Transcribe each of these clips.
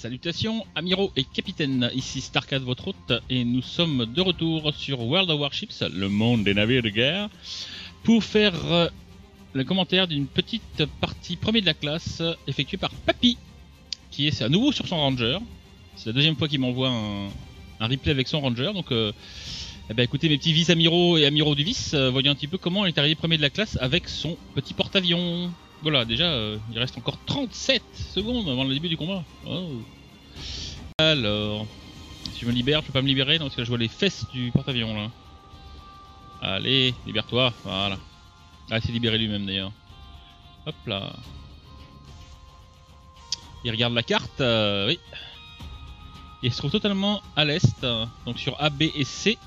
Salutations, amiraux et capitaines, ici Starcad votre hôte, et nous sommes de retour sur World of Warships, le monde des navires de guerre, pour faire le commentaire d'une petite partie premier de la classe effectuée par Papy, qui est à nouveau sur son Ranger. C'est la deuxième fois qu'il m'envoie un replay avec son Ranger, donc eh ben, écoutez mes petits vice-amiraux et amiraux du vice, voyons un petit peu comment il est arrivé premier de la classe avec son petit porte-avions. Voilà, déjà, il reste encore 37 secondes avant le début du combat. Oh. Alors, si je me libère, je peux pas me libérer, non, parce que là, je vois les fesses du porte-avions là. Allez, libère-toi, voilà. Ah, il s'est libéré lui-même d'ailleurs. Hop là. Il regarde la carte, oui. Il se trouve totalement à l'est, donc sur A, B et C.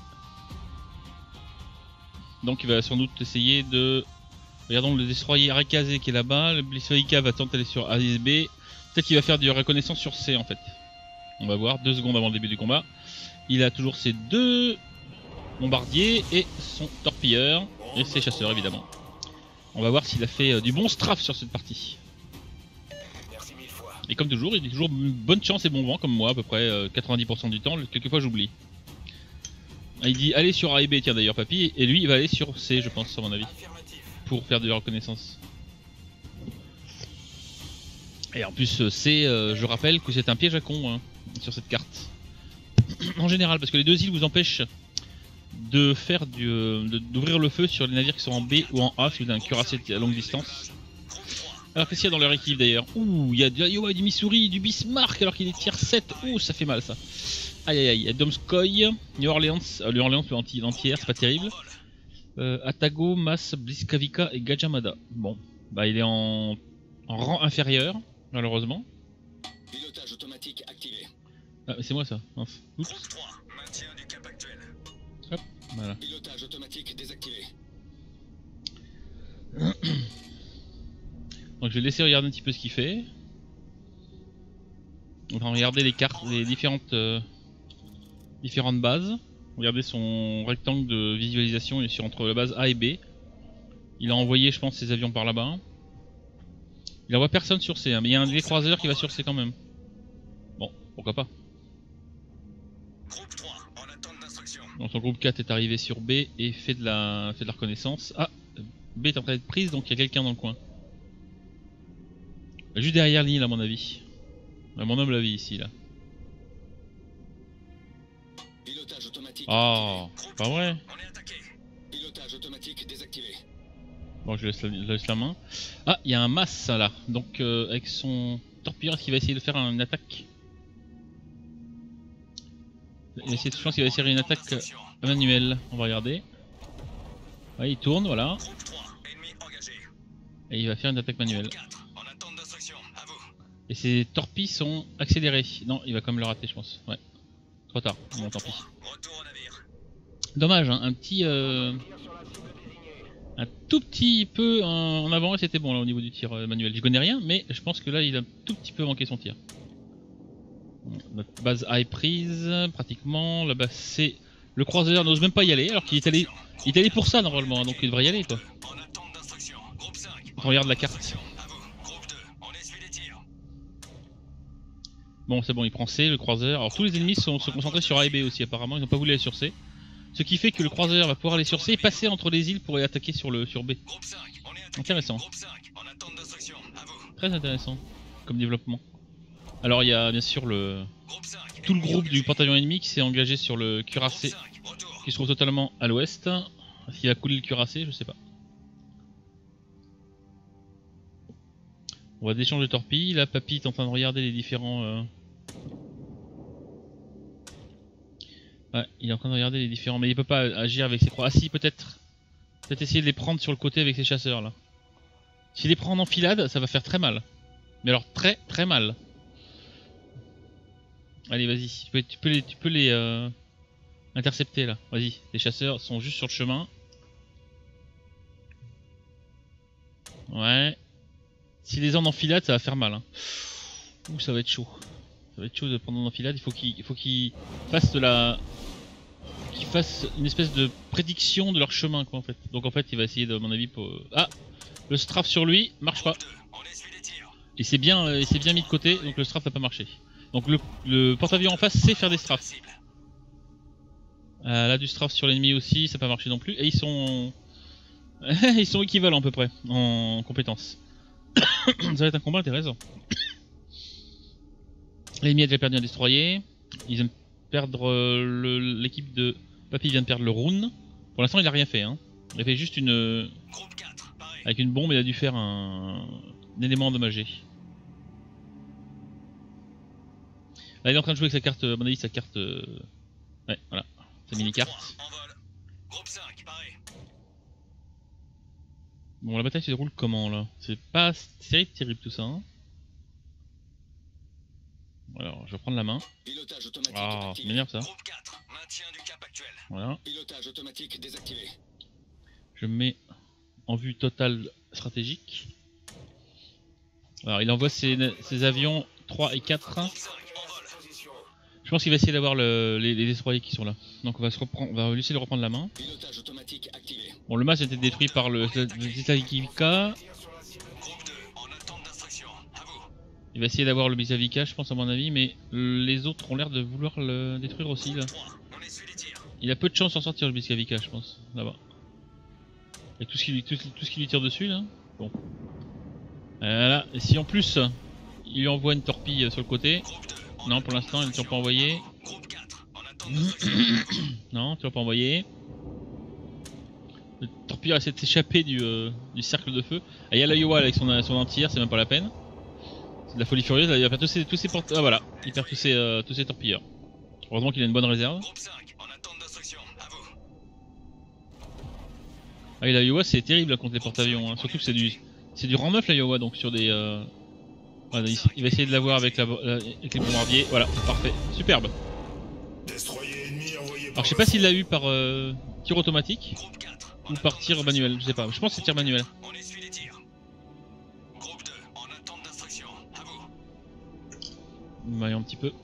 Donc il va sans doute essayer de... Regardons le destroyer Arakazé qui est là-bas, le Blisshoika va tenter d'aller sur A et B. Peut-être qu'il va faire de reconnaissance sur C en fait. On va voir, 2 secondes avant le début du combat. Il a toujours ses 2 bombardiers et son torpilleur et ses chasseurs évidemment. On va voir s'il a fait du bon strafe sur cette partie. Et comme toujours, il a toujours bonne chance et bon vent comme moi, à peu près 90% du temps, quelquefois j'oublie. Il dit allez sur A et B, tiens d'ailleurs Papy, et lui il va aller sur C je pense à mon avis. Pour faire de la reconnaissance. Et en plus C, je rappelle que c'est un piège à con hein, sur cette carte. En général, parce que les 2 îles vous empêchent de faire d'ouvrir le feu sur les navires qui sont en B ou en A si vous avez un cuirassé à longue distance. Alors qu'est-ce qu'il y a dans leur équipe d'ailleurs? Ouh, il y a du Missouri, du Bismarck alors qu'il est tier 7. Ouh, ça fait mal ça. Aïe aïe aïe, il y a Domskoy, New Orleans, New Orleans l'anti-air, c'est pas terrible. Atago, Mas, Bliskavika et Gajamada. Bon, bah il est en rang inférieur, malheureusement. Pilotage automatique activé. Ah, c'est moi ça. Mince. Oups. 3, maintien du cap actuel. Hop, voilà. Pilotage automatique désactivé. Donc je vais laisser regarder un petit peu ce qu'il fait. On va regarder les cartes, les différentes bases. Regardez son rectangle de visualisation, il est sur entre la base A et B. Il a envoyé, je pense, ses avions par là-bas. Il envoie personne sur C, hein, mais il y a un des croiseurs qui va sur C quand même. Bon, pourquoi pas. Groupe 3, en attente d'instruction. Donc son groupe 4 est arrivé sur B et fait de la reconnaissance. Ah, B est en train d'être prise, donc il y a quelqu'un dans le coin. Juste derrière l'île à mon avis. Mon homme l'a vu ici là. Pilotage automatique. Oh, pas vrai. On est attaqué. Pilotage automatique désactivé. Bon, je laisse la main. Ah, il y a un Mas là. Donc avec son torpilleur, est-ce qu'il va essayer de faire une attaque? Je pense qu'il va essayer une attaque manuelle. On va regarder. Ouais, il tourne, voilà. Groupe 3, ennemi engagé. Et il va faire une attaque manuelle. 4, en attente d'instruction. À vous. Et ses torpilles sont accélérées. Non, il va quand même le rater, je pense. Ouais. Trop tard. Bon, tant pis. Retour au navire. Dommage, hein, un tout petit peu en avant et c'était bon là au niveau du tir manuel. Je connais rien, mais je pense que là il a un tout petit peu manqué son tir. Notre base A est prise, pratiquement. La base C, le croiseur n'ose même pas y aller alors qu'il est allé pour ça normalement, donc il devrait y aller quoi. En attente d'instruction. Groupe 5. On regarde la carte. À vous. Groupe 2, on essuie les tirs. Bon, c'est bon, il prend C, le croiseur. Alors tous les ennemis se concentrés sur A et B aussi apparemment, ils n'ont pas voulu aller sur C. Ce qui fait que le croiseur va pouvoir aller sur C et passer entre les îles pour aller attaquer sur B. Groupe 5, on est attaqué. Intéressant. Groupe 5, en attente d'instruction. À vous. Très intéressant comme développement. Alors il y a bien sûr Groupe 5, tout le groupe du porte-avions ennemi qui s'est engagé sur le cuirassé qui se trouve totalement à l'ouest. Est-ce qu'il a coulé le cuirassé? Je sais pas. On va d'échange de torpilles. Là, Papy est en train de regarder les différents... Ouais, il est en train de regarder les différents... Mais il peut pas agir avec ses croix. Ah si, peut-être. Peut-être essayer de les prendre sur le côté avec ses chasseurs, là. S'il les prend en enfilade, ça va faire très mal. Mais alors très très mal. Allez, vas-y. Tu peux les intercepter, là. Vas-y, les chasseurs sont juste sur le chemin. Ouais. S'il les a en enfilade, ça va faire mal. Hein. Ouh, ça va être chaud. Ça va être chaud de prendre en enfilade. Il faut qu'il fasse qu'il fasse une espèce de prédiction de leur chemin, quoi, en fait. Donc en fait, il va essayer, de, à mon avis, pour... Ah, le strafe sur lui marche pas. Il s'est bien mis de côté, donc le strafe n'a pas marché. Donc le porte-avions en face sait faire des strafes. Là du strafe sur l'ennemi aussi, ça n'a pas marché non plus. Et ils sont... ils sont équivalents à peu près en compétences. Ça va être un combat intéressant. L'ennemi a déjà perdu un destroyer. Ils viennent perdre l'équipe de... Papy vient de perdre le rune. Pour l'instant il a rien fait hein. Il a fait juste une... Avec une bombe il a dû faire un élément endommagé. Là il est en train de jouer avec sa carte, à mon avis sa carte... Ouais voilà, sa mini-carte. Bon la bataille se déroule comment là? C'est pas terrible tout ça hein. Alors je vais prendre la main. Ah c'est m'énerve ça. Voilà. Je mets en vue totale stratégique. Alors il envoie ses avions 3 et 4. Je pense qu'il va essayer d'avoir les destroyers qui sont là. Donc on va laisser le reprendre la main. Bon le masque a été détruit par le Bisavika. Il va essayer d'avoir le Bisavika je pense à mon avis, mais les autres ont l'air de vouloir le détruire aussi là. Il a peu de chance d'en sortir le Bisavika je pense, là-bas. Et tout ce qui lui tire dessus là. Bon. Voilà, et si en plus il lui envoie une torpille sur le côté. Non pour l'instant il ne tire pas envoyé. Non, tu l'as pas envoyé. Le torpilleur essaie de s'échapper du cercle de feu. Ah, il y a l'Iowa avec son entière, c'est même pas la peine. C'est de la folie furieuse, là, il va perdre tous ses portes. Ah voilà, il perd tous ses torpilleurs. Heureusement qu'il a une bonne réserve. Ah et l'Iowa c'est terrible là, contre les porte-avions, hein. Surtout que c'est du rang 9 l'Iowa donc sur des... Voilà, il va essayer de l'avoir avec, avec les bombardiers, voilà, parfait, superbe. Alors je sais pas s'il l'a eu par tir automatique ou par tir manuel, je sais pas, je pense que c'est tir manuel. Voyons un petit peu.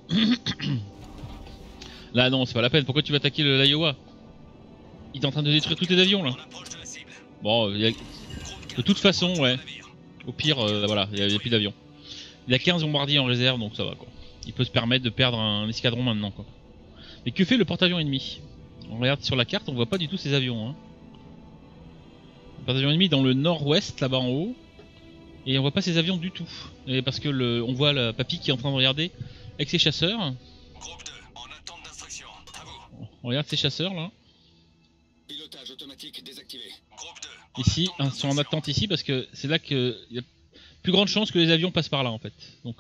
Là non, c'est pas la peine, pourquoi tu vas attaquer l'Iowa? Il est en train de détruire tous tes avions là. Bon, de toute façon, ouais. Au pire, voilà, il n'y a plus d'avions. Il a 15 bombardiers en réserve, donc ça va quoi. Il peut se permettre de perdre un escadron maintenant quoi. Mais que fait le porte-avions ennemi? On regarde sur la carte, on voit pas du tout ses avions. Hein. Le porte-avions ennemi dans le nord-ouest, là-bas en haut. Et on voit pas ses avions du tout. Et parce que on voit la Papy qui est en train de regarder avec ses chasseurs. On regarde ses chasseurs là. Ici, ils sont en attente ici parce que c'est là que il y a plus grande chance que les avions passent par là en fait. Donc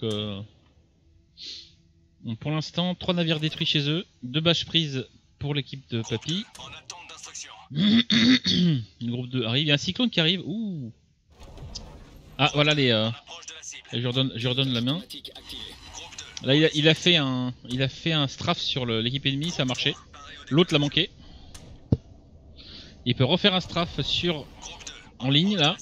pour l'instant, 3 navires détruits chez eux, 2 bâches prises pour l'équipe de Papy. Le groupe 2 arrive, il y a un cyclone qui arrive. Ouh. Ah voilà je redonne la main. Là il a fait un strafe sur l'équipe ennemie, ça a marché. L'autre l'a manqué. Il peut refaire un strafe en ligne là.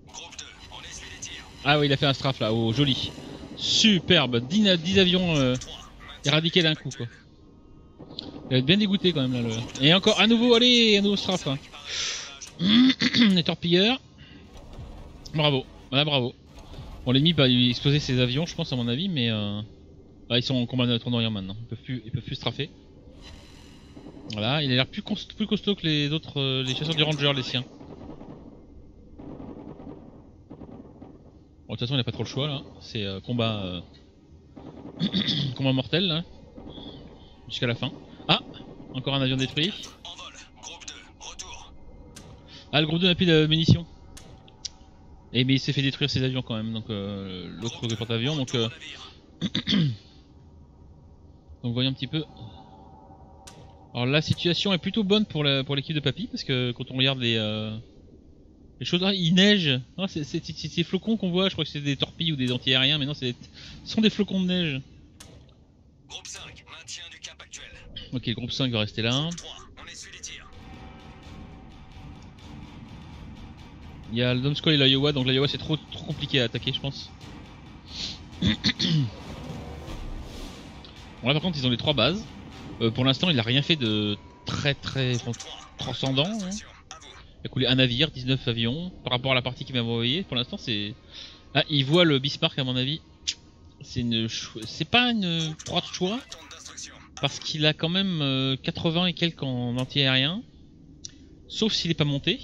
Ah oui, il a fait un strafe là, oh joli. Superbe, 10 avions éradiqués d'un coup quoi. Il va être bien dégoûté quand même là. Et encore à nouveau, allez, un nouveau strafe. Hein. Les torpilleurs. Bravo, voilà bravo. Bon l'ennemi va exploser ses avions je pense à mon avis, mais là, ils sont en combat de tournoyant maintenant, ils peuvent plus strafer. Voilà, il a l'air plus costaud que les autres, les chasseurs du ranger, les siens. Bon, de toute façon il n'a pas trop le choix là, c'est combat combat mortel là, jusqu'à la fin. Ah, encore un avion détruit. Ah le groupe 2 n'a plus de munitions. Et mais il s'est fait détruire ses avions quand même, donc l'autre porte-avions, donc donc voyons un petit peu. Alors la situation est plutôt bonne pour l'équipe de Papy, parce que quand on regarde les choses, ah, il neige. Ah, c'est ces flocons qu'on voit, je crois que c'est des torpilles ou des anti-aériens, mais non, ce sont des flocons de neige. Groupe 5, maintien du cap actuel. Ok, le groupe 5 va rester là. Il y a le Domskull et l'Iowa, donc l'Iowa c'est trop compliqué à attaquer je pense. Bon là par contre ils ont les 3 bases. Pour l'instant il a rien fait de très transcendant. Hein. Il a coulé un navire, 19 avions. Par rapport à la partie qu'il m'a envoyé, pour l'instant c'est... Ah il voit le Bismarck à mon avis. c'est pas une proie de choix. Parce qu'il a quand même 80 et quelques en anti-aérien. Sauf s'il est pas monté.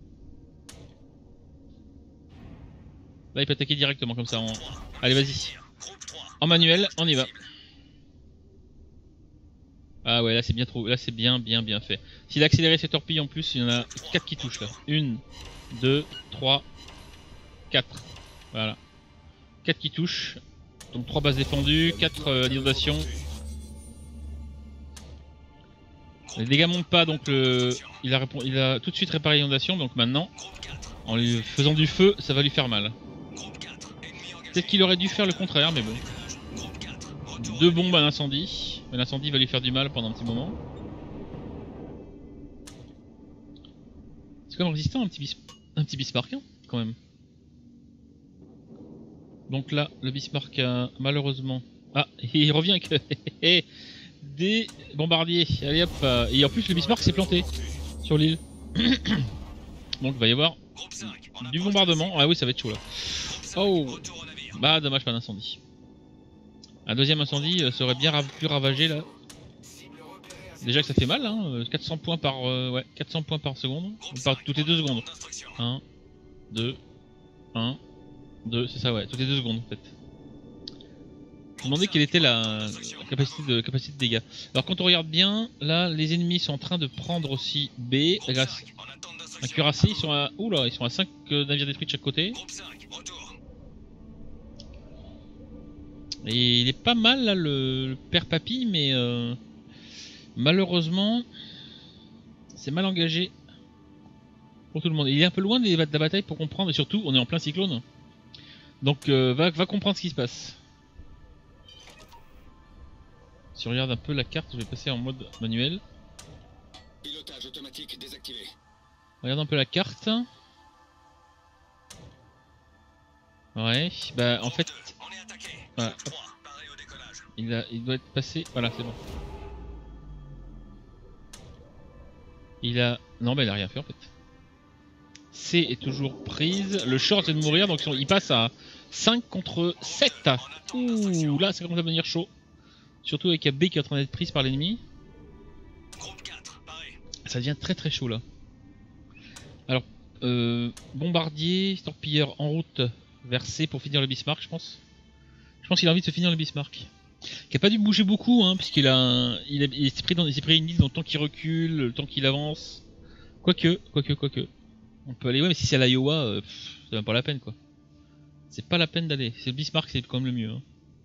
Là il peut attaquer directement comme ça. Allez vas-y. En manuel, on y va. Ah ouais là c'est bien trop. Là c'est bien fait. S'il a accéléré ses torpilles en plus, il y en a 4 qui touchent là. 1, 2, 3, 4. Voilà. 4 qui touchent. Donc 3 bases défendues, 4 inondations. Les dégâts montent pas donc il a tout de suite réparé l'inondation donc maintenant en lui faisant du feu ça va lui faire mal. Peut-être qu'il aurait dû faire le contraire mais bon. 2 bombes à l'incendie. L'incendie va lui faire du mal pendant un petit moment. C'est quand même résistant un petit Bismarck hein, quand même. Donc là le Bismarck a malheureusement... Ah il revient avec... des bombardiers. Allez hop. Et en plus le Bismarck s'est planté sur l'île. Donc il va y avoir du bombardement. Ah oui ça va être chaud là. Oh. Bah dommage pas d'incendie. Un deuxième incendie serait bien pu ravager là. Déjà que ça fait mal hein. 400 points par ouais, 400 points par seconde. Par toutes les 2 secondes. 1, 2, 1, 2, c'est ça ouais, toutes les 2 secondes en fait. Je me demandais quelle était la capacité de dégâts. Alors quand on regarde bien, là les ennemis sont en train de prendre aussi B, grâce à un cuirassé, ils sont à... Oula, ils sont à 5 navires détruits de chaque côté. Et il est pas mal là le père Papy, mais malheureusement c'est mal engagé pour tout le monde. Il est un peu loin de la bataille pour comprendre, et surtout on est en plein cyclone. Donc va comprendre ce qui se passe. Si on regarde un peu la carte, je vais passer en mode manuel. Pilotage automatique désactivé. Regarde un peu la carte. Ouais, bah en fait... Voilà. Il doit être passé... Voilà, c'est bon. Il a... Non bah il a rien fait en fait. C est toujours prise. Le short vient de mourir, donc il passe à 5 contre 7. Ouh, là ça commence à devenir chaud. Surtout avec la B qui est en train d'être prise par l'ennemi. Ça devient très chaud là. Alors, bombardier, torpilleur en route vers C pour finir le Bismarck, je pense. Je pense qu'il a envie de se finir le Bismarck. Qui a pas dû bouger beaucoup, hein, puisqu'il il s'est pris une île dans le temps qu'il recule, le temps qu'il avance. Quoique. On peut aller, ouais, mais si c'est à l'Iowa, c'est même pas la peine quoi. C'est pas la peine d'aller. C'est le Bismarck, c'est quand même le mieux. Hein.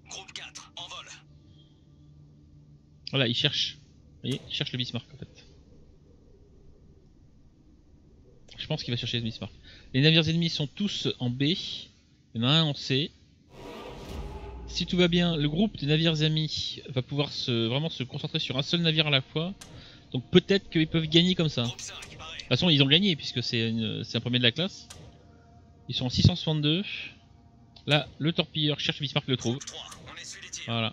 Voilà, il cherche. Vous voyez, il cherche le Bismarck en fait. Je pense qu'il va chercher le Bismarck. Les navires ennemis sont tous en B. Il y en a un en C. Si tout va bien, le groupe des navires amis va pouvoir vraiment se concentrer sur un seul navire à la fois. Donc peut-être qu'ils peuvent gagner comme ça. De toute façon, ils ont gagné puisque c'est un premier de la classe. Ils sont en 662. Là, le torpilleur cherche le Bismarck, le trouve. Voilà.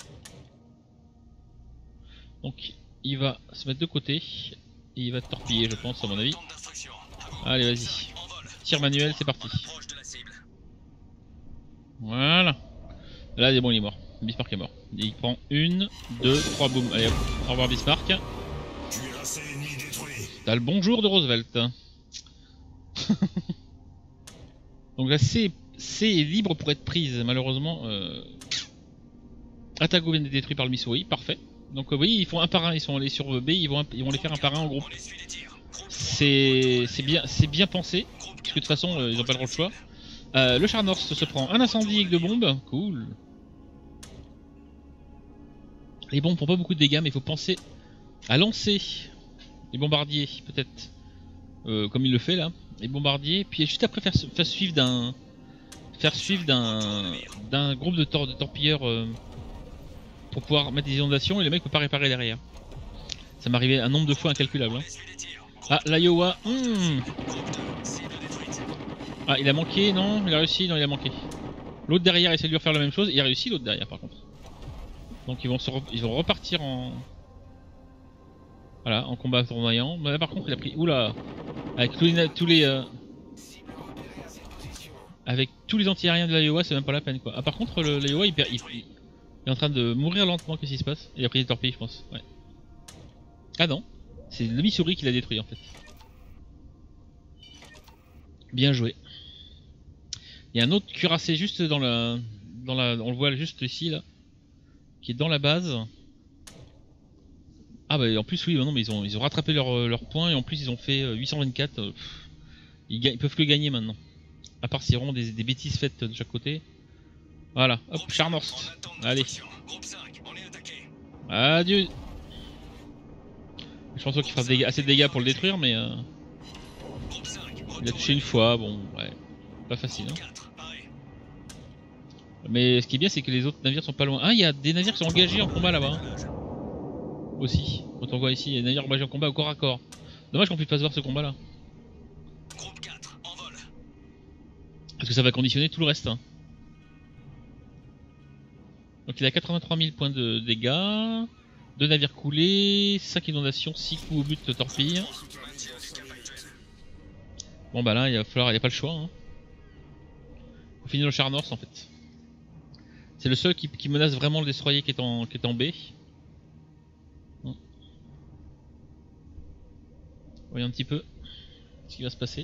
Donc il va se mettre de côté et il va torpiller je pense à mon avis. Allez vas-y. Tir manuel, c'est parti. Voilà. Là bon il est mort. Bismarck est mort. Il prend 1, 2, 3 boum. Allez hop. Au revoir Bismarck. T'as le bonjour de Roosevelt. Donc là C est libre pour être prise malheureusement. Atago vient d'être détruit par le Missouri, parfait. Donc oui, ils font un par un, ils sont allés sur B, ils vont les faire un par un en groupe. C'est bien pensé, parce que de toute façon ils n'ont pas le choix. Le char Norse se prend un incendie avec 2 bombes, cool. Les bombes font pas beaucoup de dégâts, mais il faut penser à lancer les bombardiers, peut-être, comme il le fait là, les bombardiers, puis juste après faire suivre d'un groupe de torpilleurs. Pour pouvoir mettre des inondations et le mec peut pas réparer derrière. Ça m'est arrivé un nombre de fois incalculable. Hein. Ah, l'Iowa. Ah, il a manqué, non? Il a réussi, non, il a manqué. L'autre derrière essaie de lui refaire la même chose, et il a réussi l'autre derrière par contre. Donc ils vont repartir en... Voilà, en combat tournoyant. Mais là par contre il a pris... Oula. Avec tous les... Avec tous les anti-aériens de l'Iowa, c'est même pas la peine quoi. Ah, par contre, l'Iowa il est en train de mourir lentement, qu'est-ce qui se passe? Il a pris des torpilles, je pense. Ouais. Ah non, c'est le Missouri qui l'a détruit en fait. Bien joué. Il y a un autre cuirassé juste dans la... on le voit juste ici là. Qui est dans la base. Ah bah en plus oui, non mais ils ont rattrapé leur point et en plus ils ont fait 824. Ils peuvent que gagner maintenant. À part s'ils auront des bêtises faites de chaque côté. Voilà, hop, Charnorst. Allez. Adieu. Je pense qu'il fera assez de dégâts pour le détruire mais... il a touché une fois, bon ouais. Pas facile hein. Mais ce qui est bien c'est que les autres navires sont pas loin. Ah, il y a des navires qui sont engagés en combat là-bas. Aussi, quand on voit ici, il y a des navires engagés en combat au corps à corps. Dommage qu'on puisse pas se voir ce combat là. Parce que ça va conditionner tout le reste. Hein. Donc il a 83 000 points de dégâts. 2 navires coulés, 5 inondations, 6 coups au but de torpille. Bon bah là il va falloir, il n'y a pas le choix. Hein. Faut finir le Charnorst en fait. C'est le seul qui menace vraiment le destroyer qui est en B. Voyons un petit peu ce qui va se passer.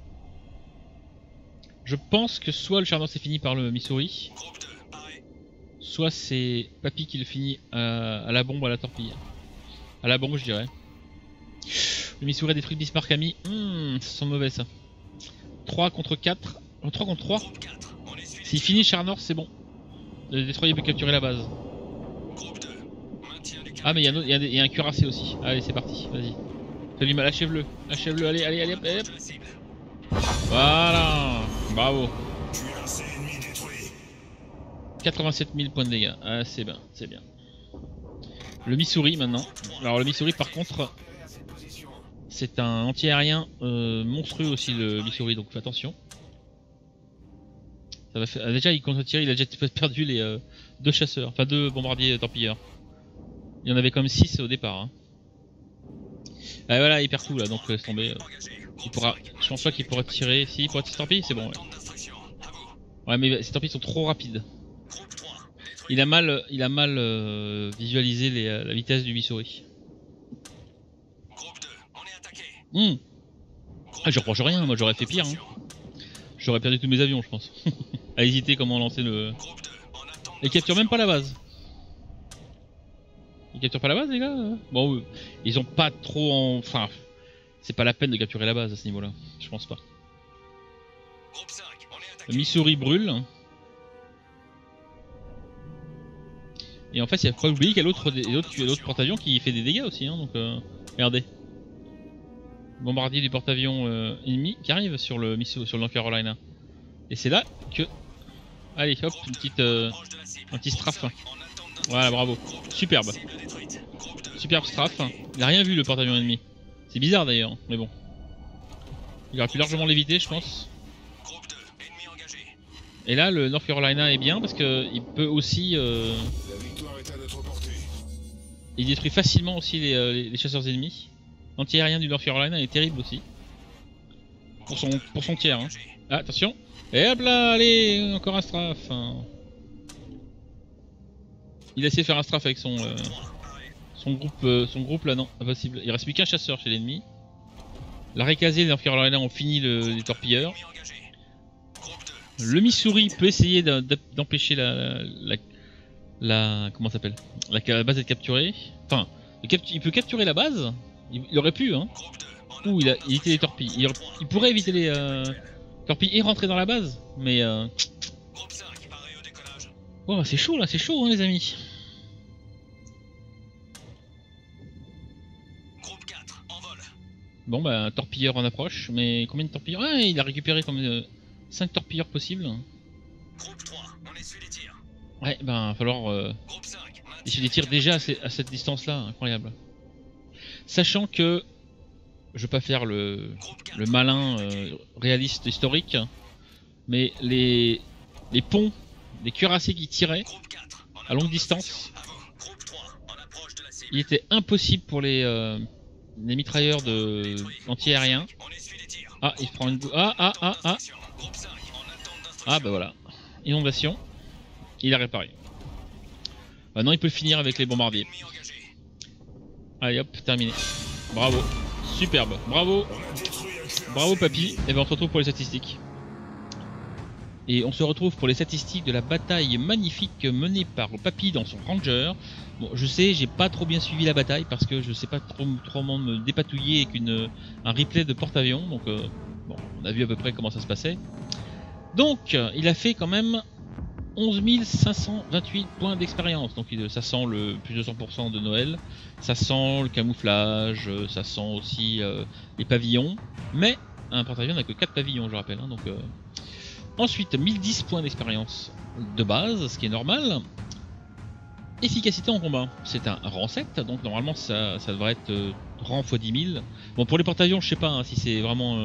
Je pense que soit le Charnorst est fini par le Missouri, soit c'est Papy qui le finit à la bombe, à la torpille. À la bombe je dirais. Le Missouri a détruit Bismarck ami. Ça sent mauvais ça. 3 contre 4. 3 contre 3. S'il finit Charnorst c'est bon. Le destroyer peut capturer la base. Ah mais il y a un cuirassé aussi. Allez c'est parti, vas-y. Fais-lui mal, achève-le. Achève-le, allez, allez, allez, hop. Voilà. Bravo. 87 000 points de dégâts. Ah c'est bien, c'est bien. Le Missouri maintenant. Alors le Missouri par contre, c'est un anti-aérien monstrueux aussi le Missouri, donc fais attention. Ça va faire... Déjà il compte tirer, il a déjà perdu les 2 chasseurs, enfin 2 bombardiers torpilleurs. Il y en avait comme 6 au départ. Hein. Ah voilà, il perd tout là, donc laisse tomber. Il pourra... Je pense pas qu'il pourra tirer. Si, il pourra tirer ses torpilles, c'est bon. Ouais. Ouais, mais ces torpilles sont trop rapides. Il a mal visualisé la vitesse du Missouri. Ah, je reproche rien, moi j'aurais fait pire. Hein. J'aurais perdu tous mes avions, je pense. À hésiter comment lancer le... Ils capturent même pas la base. Ils capturent pas la base les gars. Bon, ils ont pas trop en... Enfin, c'est pas la peine de capturer la base à ce niveau là. Je pense pas. Le Missouri brûle. Et en fait il faut pas oublier qu'il y a l'autre porte-avions qui fait des dégâts aussi hein, donc regardez. Bombardier du porte-avions ennemi qui arrive sur le North Carolina. Et c'est là que... Allez hop, un petit strafe. Voilà, bravo. Superbe. Superbe strafe. Il a rien vu le porte-avions ennemi. C'est bizarre d'ailleurs, mais bon. Il aurait pu largement l'éviter, je pense. Et là, le North Carolina est bien parce que il peut aussi... il détruit facilement aussi les chasseurs ennemis. L'anti-aérien du North Carolina est terrible aussi. Pour son tiers. Hein. Ah, attention. Et hop là, allez, encore un strafe. Il a essayé de faire un strafe avec son groupe là, non, impossible. Il reste plus qu'un chasseur chez l'ennemi. La Récasée et les North Carolina ont fini les torpilleurs. Le Missouri peut essayer d'empêcher comment ça s'appelle, la base d'être capturée. Enfin, il peut capturer la base. Il aurait pu, hein. Ou il a évité les torpilles. Il pourrait éviter les torpilles et rentrer dans la base. Mais oh, c'est chaud là, c'est chaud hein, les amis. Bon bah torpilleur en approche, mais combien de torpilleurs? Ah, il a récupéré comme 5 torpilleurs possibles. Ouais, ben va falloir essayer les tirs déjà à cette distance là, incroyable. Sachant que je veux pas faire le malin réaliste historique, mais les ponts, les cuirassés qui tiraient à longue distance, il était impossible pour les mitrailleurs anti-aériens. Ah, il prend une... Ah. Ah bah voilà. Inondation. Il a réparé. Maintenant il peut finir avec les bombardiers. Ennemi engagé. Allez hop, terminé. Bravo. Superbe. Bravo. Bravo papy. Et ben on se retrouve pour les statistiques. Et on se retrouve pour les statistiques de la bataille magnifique menée par Papy dans son Ranger. Bon, je sais, j'ai pas trop bien suivi la bataille parce que je sais pas trop me dépatouiller avec un replay de porte-avions. Donc bon, on a vu à peu près comment ça se passait. Donc il a fait quand même 11 528 points d'expérience. Donc ça sent le plus de 100% de Noël. Ça sent le camouflage, ça sent aussi les pavillons. Mais un porte-avions n'a que 4 pavillons, je rappelle. Hein, donc ensuite, 1010 points d'expérience de base, ce qui est normal. Efficacité en combat, c'est un rang 7, donc normalement ça devrait être rang x 10 000. Bon, pour les porte-avions, je sais pas hein, si c'est vraiment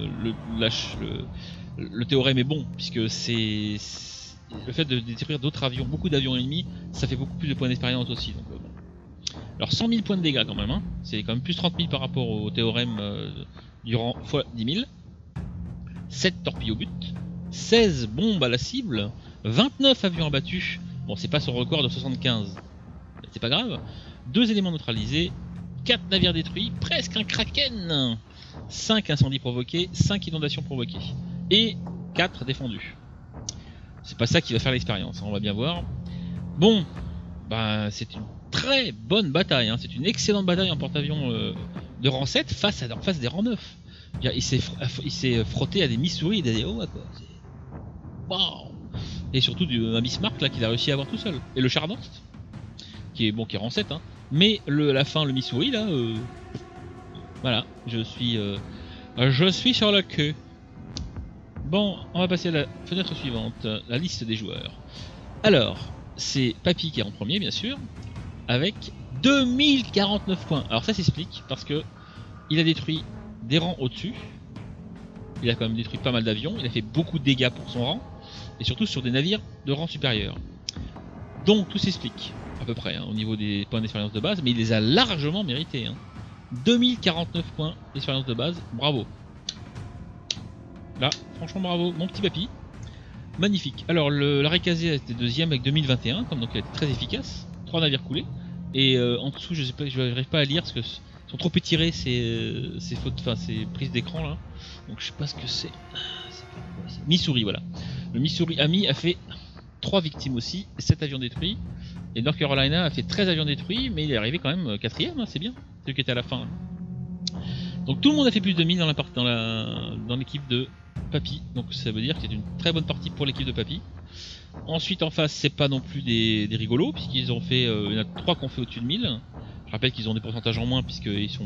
le théorème est bon, puisque c'est le fait de détruire d'autres avions, beaucoup d'avions ennemis, ça fait beaucoup plus de points d'expérience aussi. Donc, bon. Alors 100 000 points de dégâts quand même, hein. C'est quand même plus 30 000 par rapport au théorème du rang x 10 000. 7 torpilles au but. 16 bombes à la cible, 29 avions abattus, bon c'est pas son record de 75, c'est pas grave, 2 éléments neutralisés, 4 navires détruits, presque un kraken, 5 incendies provoqués, 5 inondations provoquées, et 4 défendus. C'est pas ça qui va faire l'expérience, hein, on va bien voir. Bon, bah, c'est une très bonne bataille, hein, c'est une excellente bataille en porte-avions de rang 7 face des rangs 9. Il s'est frotté à des Missouri et des Iowa quoi. Wow. Et surtout un Bismarck là qu'il a réussi à avoir tout seul. Et le char Norst qui est bon, qui est rang 7 hein. Mais la fin, le Missouri là, voilà, je suis sur la queue. Bon, on va passer à la fenêtre suivante, la liste des joueurs. Alors, c'est Papy qui est en premier bien sûr, avec 2049 points. Alors ça s'explique parce que il a détruit des rangs au-dessus. Il a quand même détruit pas mal d'avions, il a fait beaucoup de dégâts pour son rang, et surtout sur des navires de rang supérieur. Donc tout s'explique, à peu près, hein, au niveau des points d'expérience de base, mais il les a largement mérités. Hein. 2049 points d'expérience de base, bravo. Là, franchement bravo, mon petit papy. Magnifique. Alors l'arrêt casé a été deuxième avec 2021, comme donc il a été très efficace. 3 navires coulés. Et en dessous, je sais pas, je n'arrive pas à lire parce que sont trop étirés ces fautes, enfin ces prises d'écran là. Donc je sais pas ce que c'est. Missouri, voilà. Le Missouri Ami a fait 3 victimes aussi, 7 avions détruits. Et North Carolina a fait 13 avions détruits, mais il est arrivé quand même 4ème, hein, c'est bien. Celui qui était à la fin. Donc tout le monde a fait plus de 1000 dans l'équipe de Papy. Donc ça veut dire que c'est une très bonne partie pour l'équipe de Papy. Ensuite en face, c'est pas non plus des rigolos, puisqu'ils ont fait. Il y en a 3 qui ont fait au-dessus de 1000. Je rappelle qu'ils ont des pourcentages en moins, puisqu'ils sont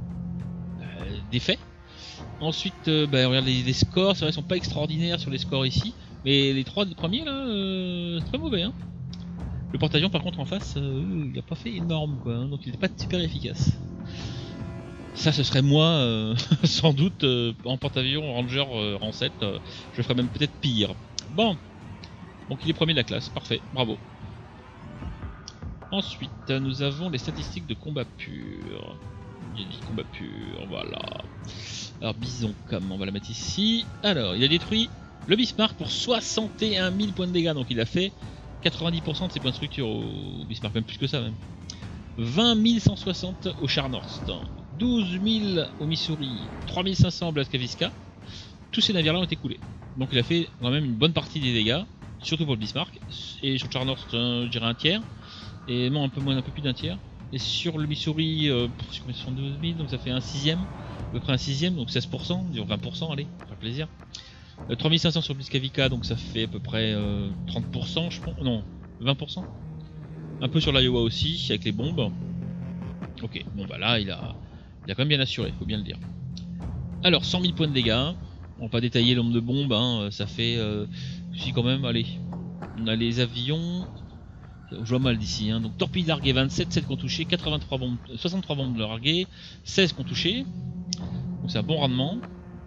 défaits. Ensuite, regarde les scores, c'est vrai, ils sont pas extraordinaires sur les scores ici, mais les 3 premiers là, c'est pas mauvais. Hein. Le porte-avions par contre en face, il a pas fait énorme quoi, hein, donc il n'est pas super efficace. Ça, ce serait moi, sans doute, en porte-avions Ranger rang 7, je ferais même peut-être pire. Bon, donc il est premier de la classe, parfait, bravo. Ensuite, nous avons les statistiques de combat pur. Il dit combat pur, voilà. Alors Bison, comme on va la mettre ici. Alors, il a détruit le Bismarck pour 61 000 points de dégâts. Donc il a fait 90% de ses points de structure au Bismarck, même plus que ça même. 20 160 au char Norst, 12 000 au Missouri, 3 500 au Blaskaviska. Tous ces navires là ont été coulés. Donc il a fait quand même une bonne partie des dégâts, surtout pour le Bismarck. Et sur le char Norst, je dirais un tiers. Et non, un peu plus d'un tiers. Et sur le Missouri, 72 000, donc ça fait un sixième, à peu près un sixième, donc 16%, disons 20%, allez, ça fait plaisir. 3500 sur Blaskaviska, donc ça fait à peu près 30%, je pense, non, 20%. Un peu sur l'Iowa aussi, avec les bombes. Ok, bon bah là, il a quand même bien assuré, faut bien le dire. Alors, 100 000 points de dégâts, on va pas détailler le nombre de bombes, hein, ça fait, si quand même, allez, on a les avions... Je vois mal d'ici, hein. Donc torpilles larguées 27, 7 qui ont touché, 63 bombes, 63 bombes larguées, 16 qui ont touché. Donc c'est un bon rendement.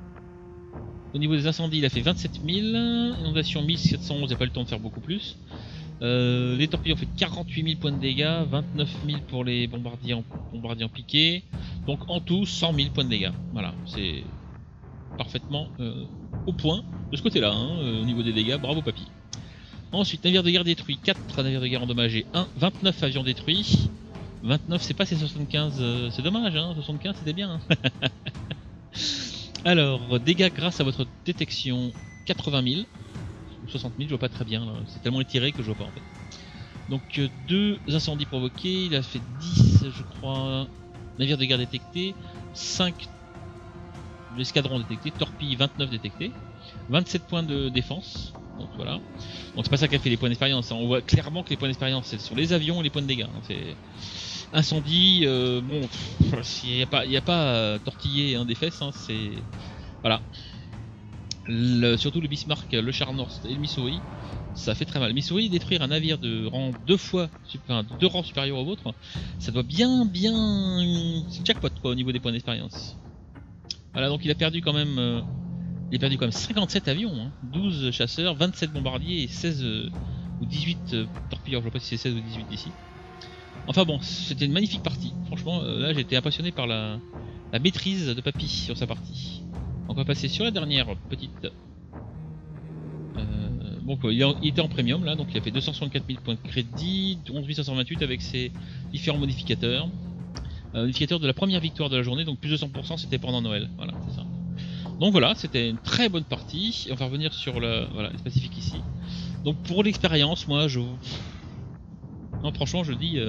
Au niveau des incendies, il a fait 27 000, inondation 1711, il n'y a pas le temps de faire beaucoup plus. Les torpilles ont fait 48 000 points de dégâts, 29 000 pour les bombardiers en piqué. Donc en tout, 100 000 points de dégâts. Voilà, c'est parfaitement au point de ce côté-là, hein, au niveau des dégâts, bravo papy. Ensuite, navire de guerre détruit, 4 navires de guerre endommagés, 1, 29 avions détruits. 29, c'est pas ces 75, c'est dommage, hein, 75 c'était bien. Hein. Alors, dégâts grâce à votre détection, 80 000. Ou 60 000, je vois pas très bien, c'est tellement étiré que je vois pas en fait. Donc 2 incendies provoqués, il a fait 10 je crois, navires de guerre détectés, 5 escadrons détectés, torpilles 29 détectés, 27 points de défense, donc voilà. Donc c'est pas ça qui a fait les points d'expérience, hein. On voit clairement que les points d'expérience c'est sur les avions et les points de dégâts. Hein. C'est incendie, bon, il n'y a pas tortillé hein, des fesses, hein, c'est... Voilà. Surtout le Bismarck, le Scharnhorst et le Missouri, ça fait très mal. Missouri, détruire un navire de rang 2 rangs supérieurs au vôtre, ça doit bien... C'est jackpot quoi au niveau des points d'expérience. Voilà, donc il a perdu quand même... 57 avions, hein, 12 chasseurs, 27 bombardiers et 16 ou 18 torpilleurs, je ne sais pas si c'est 16 ou 18 d'ici. Enfin bon, c'était une magnifique partie. Franchement, là j'ai été impressionné par la maîtrise de Papy sur sa partie. Donc on va passer sur la dernière petite... Bon, il était en premium là, donc il a fait 264 000 points de crédit, 11 528 avec ses différents modificateurs. Modificateur de la première victoire de la journée, donc plus de 100% c'était pendant Noël. Voilà, c'est ça. Donc voilà, c'était une très bonne partie. On va revenir sur le Pacifique ici. Donc pour l'expérience, moi je... Non franchement je dis...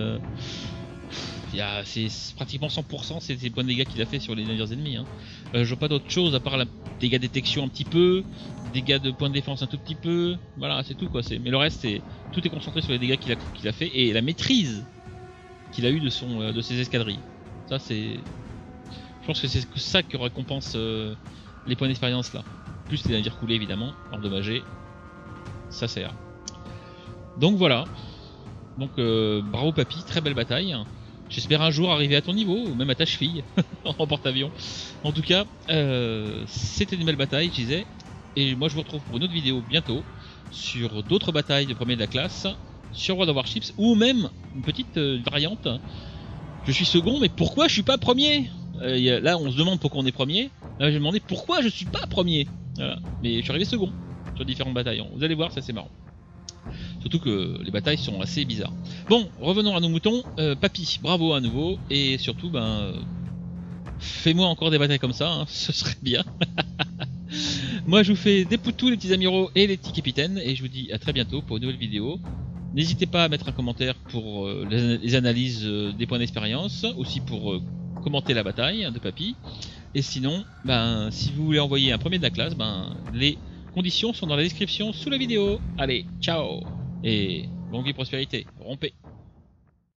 c'est pratiquement 100% c'est les points de dégâts qu'il a fait sur les navires ennemis. Hein. Je vois pas d'autre chose à part la dégâts de détection un petit peu, dégâts de points de défense un tout petit peu. Voilà, c'est tout quoi. Mais le reste, tout est concentré sur les dégâts qu'il a fait et la maîtrise qu'il a eu de ses escadrilles. Ça c'est... Je pense que c'est ça qui récompense les points d'expérience là. Plus les navires coulés évidemment, endommagés. Ça sert. Donc voilà. Donc bravo papy, très belle bataille. J'espère un jour arriver à ton niveau, ou même à ta cheville, en porte-avions. En tout cas, c'était une belle bataille, je disais. Et moi je vous retrouve pour une autre vidéo bientôt, sur d'autres batailles de premier de la classe, sur World of Warships, ou même une petite variante. Je suis second, mais pourquoi je suis pas premier? Là on se demande pourquoi on est premier. Là j'ai demandé pourquoi je suis pas premier. Voilà. Mais je suis arrivé second sur différentes batailles. Vous allez voir, ça c'est marrant. Surtout que les batailles sont assez bizarres. Bon, revenons à nos moutons. Papy, bravo à nouveau. Et surtout, fais-moi encore des batailles comme ça, hein, ce serait bien. Moi, je vous fais des poutous, les petits amiraux et les petits capitaines. Et je vous dis à très bientôt pour une nouvelle vidéo. N'hésitez pas à mettre un commentaire pour les analyses des points d'expérience. Aussi pour commenter la bataille de Papy. Et sinon, si vous voulez envoyer un premier de la classe, les conditions sont dans la description sous la vidéo. Allez, ciao et longue vie prospérité, rompez.